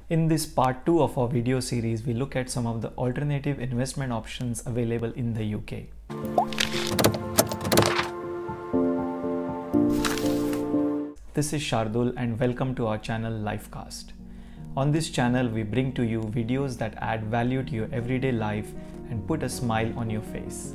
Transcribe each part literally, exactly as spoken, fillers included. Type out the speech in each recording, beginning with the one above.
In this part two of our video series, we look at some of the alternative investment options available in the U K. This is Shardul and welcome to our channel Lifecast. On this channel, we bring to you videos that add value to your everyday life and put a smile on your face.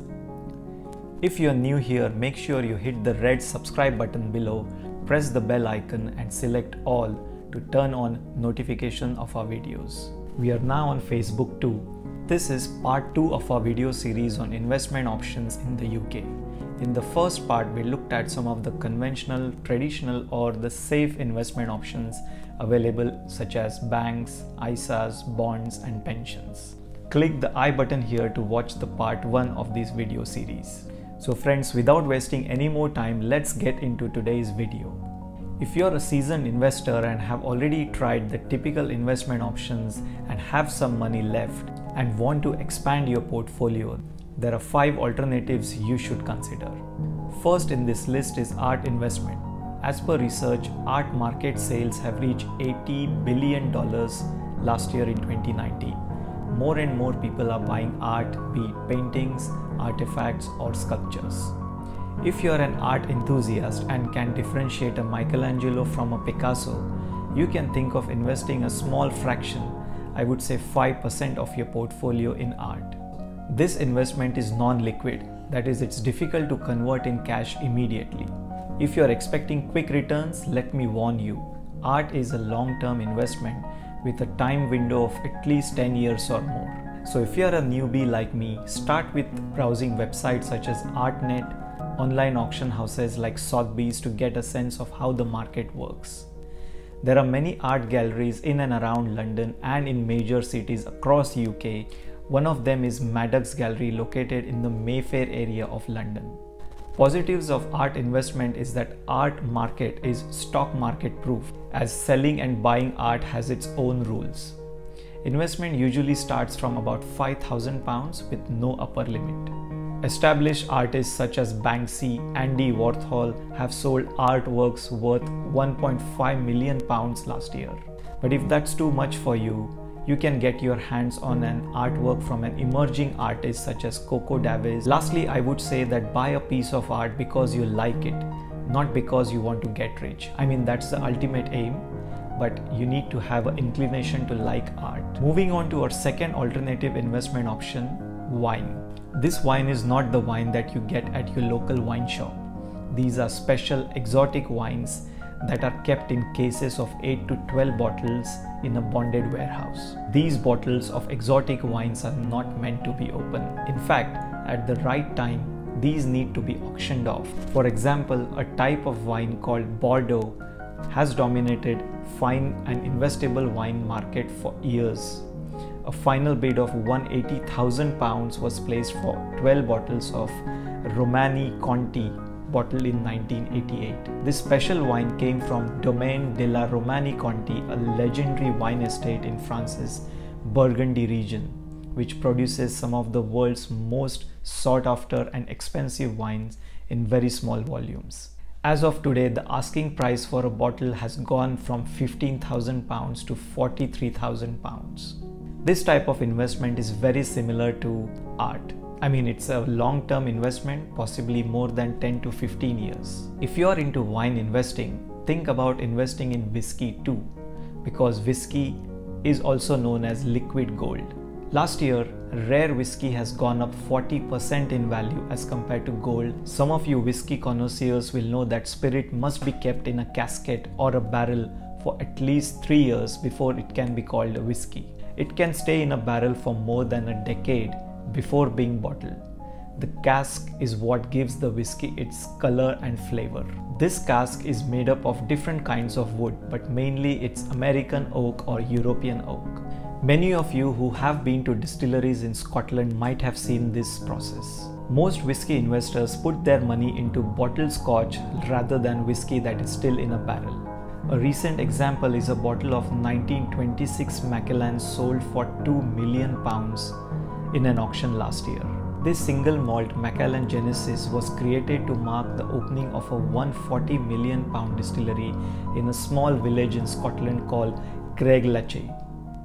If you are new here, make sure you hit the red subscribe button below, press the bell icon and select all to turn on notification of our videos. We are now on Facebook too. This is part two of our video series on investment options in the U K. In the first part, we looked at some of the conventional, traditional or the safe investment options available such as banks, I S As, bonds and pensions. Click the I button here to watch the part one of this video series. So friends, without wasting any more time, let's get into today's video. If you're a seasoned investor and have already tried the typical investment options and have some money left and want to expand your portfolio, there are five alternatives you should consider. First in this list is art investment. As per research, art market sales have reached eighty billion dollars last year in twenty nineteen. More and more people are buying art, be it paintings, artifacts or sculptures. If you are an art enthusiast and can differentiate a Michelangelo from a Picasso, you can think of investing a small fraction, I would say five percent of your portfolio in art. This investment is non-liquid, that is, it's difficult to convert in cash immediately. If you are expecting quick returns, let me warn you, art is a long-term investment with a time window of at least ten years or more. So if you are a newbie like me, start with browsing websites such as ArtNet, online auction houses like Sotheby's to get a sense of how the market works. There are many art galleries in and around London and in major cities across U K. One of them is Maddox Gallery located in the Mayfair area of London. Positives of art investment is that art market is stock market proof, as selling and buying art has its own rules. Investment usually starts from about five thousand pounds with no upper limit. Established artists such as Banksy, Andy Warhol have sold artworks worth one point five million pounds last year. But if that's too much for you, you can get your hands on an artwork from an emerging artist such as Coco Davis. Lastly, I would say that buy a piece of art because you like it, not because you want to get rich. I mean, that's the ultimate aim, but you need to have an inclination to like art. Moving on to our second alternative investment option, wine. This wine is not the wine that you get at your local wine shop. These are special exotic wines that are kept in cases of eight to twelve bottles in a bonded warehouse. These bottles of exotic wines are not meant to be open. In fact, at the right time, these need to be auctioned off. For example, a type of wine called Bordeaux has dominated fine and investable wine market for years. A final bid of one hundred eighty thousand pounds was placed for twelve bottles of Romanée Conti, bottled in nineteen eighty-eight. This special wine came from Domaine de la Romanée Conti, a legendary wine estate in France's Burgundy region, which produces some of the world's most sought after and expensive wines in very small volumes. As of today, the asking price for a bottle has gone from fifteen thousand pounds to forty-three thousand pounds. This type of investment is very similar to art. I mean, it's a long-term investment, possibly more than ten to fifteen years. If you are into wine investing, think about investing in whiskey too, because whiskey is also known as liquid gold. Last year, rare whiskey has gone up forty percent in value as compared to gold. Some of you whiskey connoisseurs will know that spirit must be kept in a casket or a barrel for at least three years before it can be called a whiskey. It can stay in a barrel for more than a decade before being bottled. The cask is what gives the whiskey its color and flavor. This cask is made up of different kinds of wood, but mainly it's American oak or European oak. Many of you who have been to distilleries in Scotland might have seen this process. Most whiskey investors put their money into bottled scotch rather than whiskey that is still in a barrel. A recent example is a bottle of nineteen twenty-six Macallan sold for two million pounds in an auction last year. This single malt Macallan Genesis was created to mark the opening of a one hundred forty million pound distillery in a small village in Scotland called Craigellachie.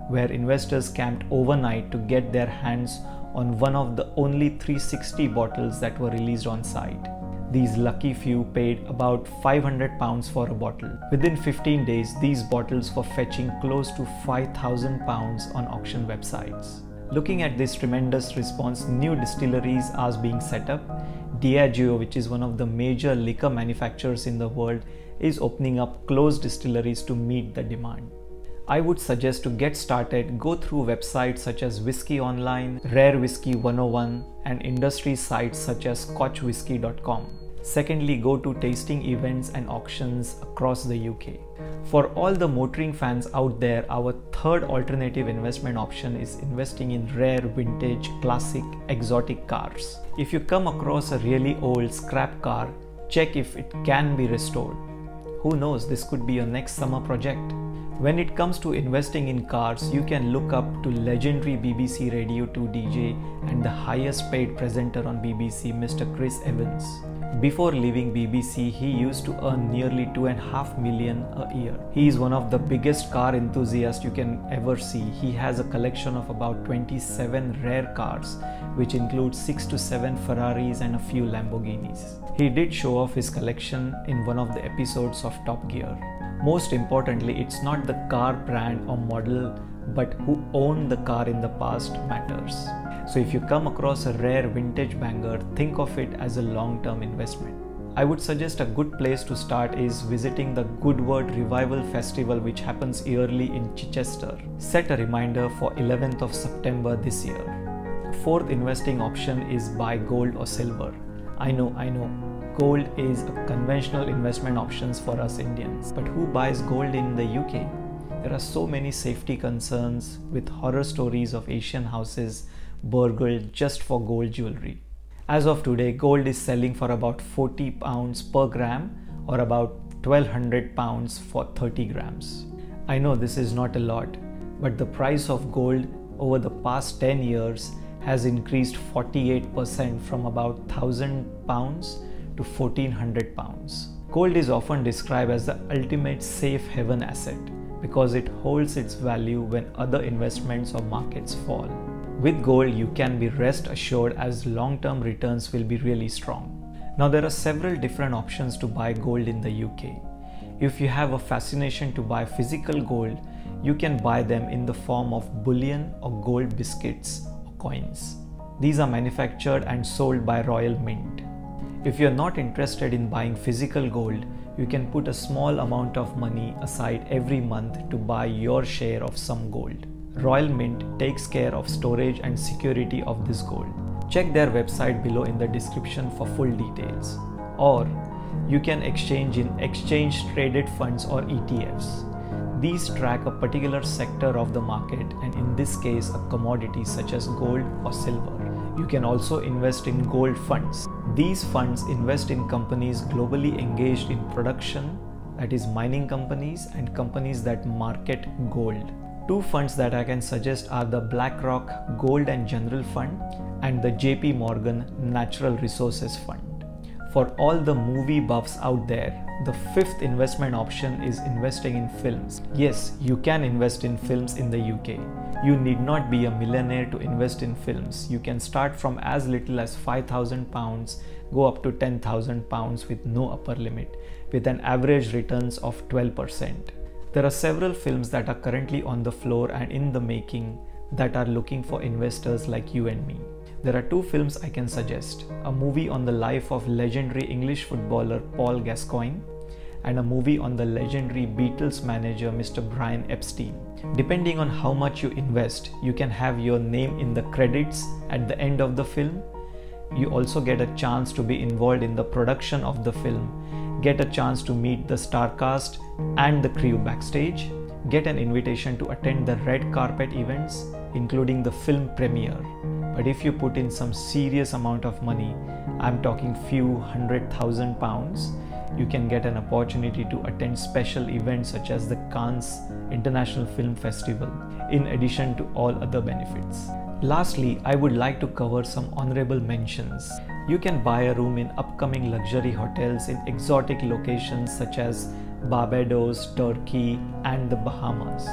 where investors camped overnight to get their hands on one of the only three hundred sixty bottles that were released on site. These lucky few paid about five hundred pounds for a bottle. Within fifteen days, these bottles were fetching close to five thousand pounds on auction websites. Looking at this tremendous response, new distilleries are being set up. Diageo, which is one of the major liquor manufacturers in the world, is opening up closed distilleries to meet the demand. I would suggest to get started, go through websites such as Whisky Online, Rare Whisky one oh one and industry sites such as scotch whisky dot com. Secondly, go to tasting events and auctions across the U K. For all the motoring fans out there, our third alternative investment option is investing in rare, vintage, classic, exotic cars. If you come across a really old scrap car, check if it can be restored. Who knows, this could be your next summer project. When it comes to investing in cars, you can look up to legendary B B C Radio two D J and the highest paid presenter on B B C, Mister Chris Evans. Before leaving B B C, he used to earn nearly two and a half million a year. He is one of the biggest car enthusiasts you can ever see. He has a collection of about twenty-seven rare cars, which includes six to seven Ferraris and a few Lamborghinis. He did show off his collection in one of the episodes of Top Gear. Most importantly, it's not the car brand or model, but who owned the car in the past matters. So if you come across a rare vintage banger, think of it as a long-term investment. I would suggest a good place to start is visiting the Goodwood Revival Festival, which happens yearly in Chichester. Set a reminder for eleventh of September this year. Fourth investing option is buy gold or silver. I know, I know. Gold is a conventional investment options for us Indians, but who buys gold in the U K? There are so many safety concerns with horror stories of Asian houses burgled just for gold jewelry. As of today, gold is selling for about forty pounds per gram or about twelve hundred pounds for thirty grams. I know this is not a lot, but the price of gold over the past ten years has increased forty-eight percent from about one thousand pounds to fourteen hundred pounds. Gold is often described as the ultimate safe haven asset because it holds its value when other investments or markets fall. With gold, you can be rest assured as long-term returns will be really strong. Now there are several different options to buy gold in the U K. If you have a fascination to buy physical gold, you can buy them in the form of bullion or gold biscuits or coins. These are manufactured and sold by Royal Mint. If you're not interested in buying physical gold, you can put a small amount of money aside every month to buy your share of some gold. Royal Mint takes care of storage and security of this gold. Check their website below in the description for full details. Or you can exchange in exchange traded funds or E T Fs. These track a particular sector of the market, and in this case a commodity such as gold or silver. You can also invest in gold funds. These funds invest in companies globally engaged in production, that is mining companies and companies that market gold. Two funds that I can suggest are the BlackRock Gold and General Fund and the J P Morgan Natural Resources Fund. For all the movie buffs out there, the fifth investment option is investing in films. Yes, you can invest in films in the U K. You need not be a millionaire to invest in films. You can start from as little as five thousand pounds, go up to ten thousand pounds with no upper limit, with an average returns of twelve percent. There are several films that are currently on the floor and in the making that are looking for investors like you and me. There are two films I can suggest: a movie on the life of legendary English footballer Paul Gascoigne and a movie on the legendary Beatles manager Mister Brian Epstein. Depending on how much you invest, you can have your name in the credits at the end of the film. You also get a chance to be involved in the production of the film, get a chance to meet the star cast and the crew backstage, get an invitation to attend the red carpet events, including the film premiere. But if you put in some serious amount of money, I'm talking few hundred thousand pounds, you can get an opportunity to attend special events such as the Cannes International Film Festival, in addition to all other benefits. Lastly, I would like to cover some honorable mentions. You can buy a room in upcoming luxury hotels in exotic locations such as Barbados, Turkey, and the Bahamas.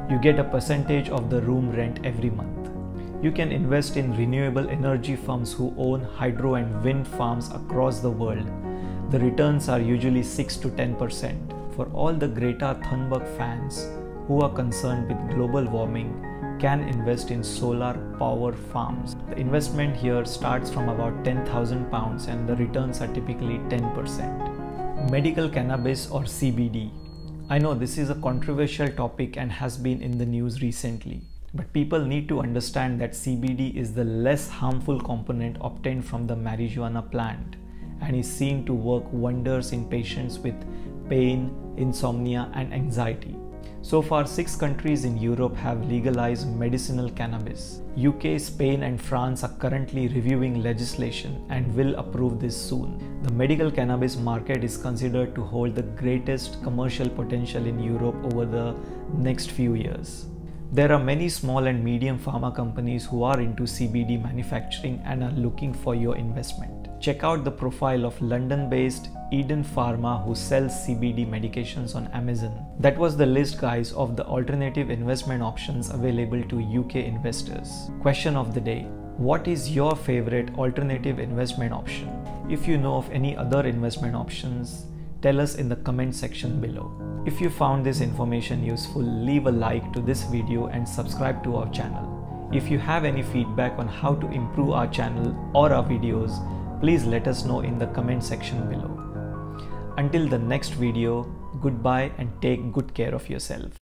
You get a percentage of the room rent every month. You can invest in renewable energy firms who own hydro and wind farms across the world. The returns are usually six to ten percent. For all the Greta Thunberg fans who are concerned with global warming, can invest in solar power farms. The investment here starts from about ten thousand pounds and the returns are typically ten percent. Medical cannabis or C B D. I know this is a controversial topic and has been in the news recently, but people need to understand that C B D is the less harmful component obtained from the marijuana plant and is seen to work wonders in patients with pain, insomnia and anxiety. So far, six countries in Europe have legalized medicinal cannabis. U K, Spain and France are currently reviewing legislation and will approve this soon. The medical cannabis market is considered to hold the greatest commercial potential in Europe over the next few years. There are many small and medium pharma companies who are into C B D manufacturing and are looking for your investment. Check out the profile of London-based Eden Pharma who sells C B D medications on Amazon. That was the list, guys, of the alternative investment options available to U K investors. Question of the day: what is your favorite alternative investment option? If you know of any other investment options, tell us in the comment section below. If you found this information useful, leave a like to this video and subscribe to our channel. If you have any feedback on how to improve our channel or our videos, please let us know in the comment section below. Until the next video, goodbye and take good care of yourself.